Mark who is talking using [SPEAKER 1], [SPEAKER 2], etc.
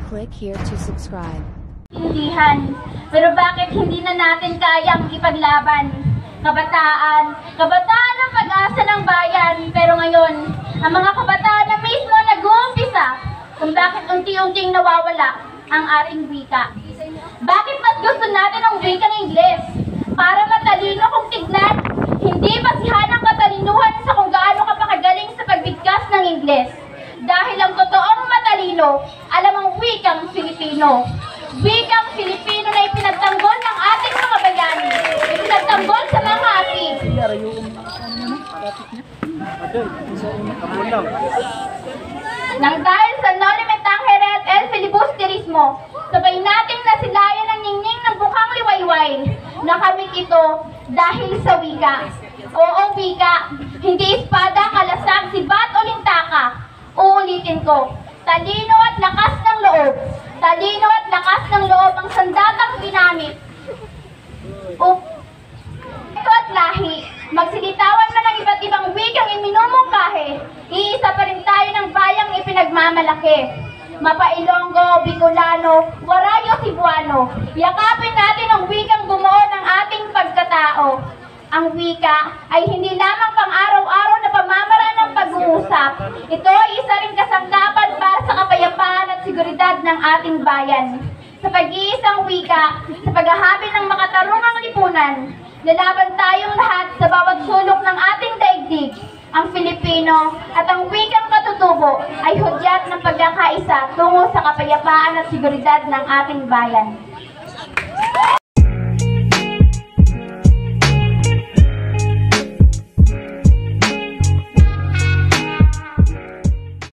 [SPEAKER 1] Click here to subscribe.
[SPEAKER 2] Intindihan. Pero bakit hindi na natin kayang ipaglaban? Kabataan ang pag-asa ng bayan. Pero ngayon, ang mga kabataan na mismo nag-uumpisa kung bakit unti-unting nawawala ang ating wika. Bakit mas gusto natin ang wikang Ingles? Para matalino kung tignan, hindi basihan ang katalinuhan sa kung gaano ka pakagaling sa pagbigkas ng Ingles. Dahil ang totoong matalino, alam ang wikang Filipino. Wikang Filipino na ipinagtanggol ng ating mga bayani. Ipinagtanggol sa mga ating. Nang dahil sa Nolimet Tangere at El Filibusterismo, sabay nating nasilayan ang ningning ng bukang liwayway. Nakamit ito dahil sa wika. Oo, wika, hindi espada, kalasag, sibat o lintaka. Uulitin ko, talino at lakas ng loob. Talino at lakas ng loob ang sandatang ginamit. Ito at lahi, magsilitawan man ng iba't ibang wikang iminumungkahi, iisa pa rin tayo ng bayang ipinagmamalaki. Mapailonggo, Bicolano, Warayo, Cebuano, yakapin natin ang wikang bumuo ng ating pagkatao. Ang wika ay hindi lamang pang-araw-araw na pamamaraan ng pag-uusap. Ito ay isa ring kasangkapan para sa kapayapaan at seguridad ng ating bayan. Sa pag-iisang wika, sa paghahabi ng makatarungang lipunan, lalaban tayong lahat sa bawat sulok ng ating daigdig. Ang Filipino at ang wikang katutubo ay hudyat ng pagkakaisa tungo sa kapayapaan at seguridad ng ating bayan.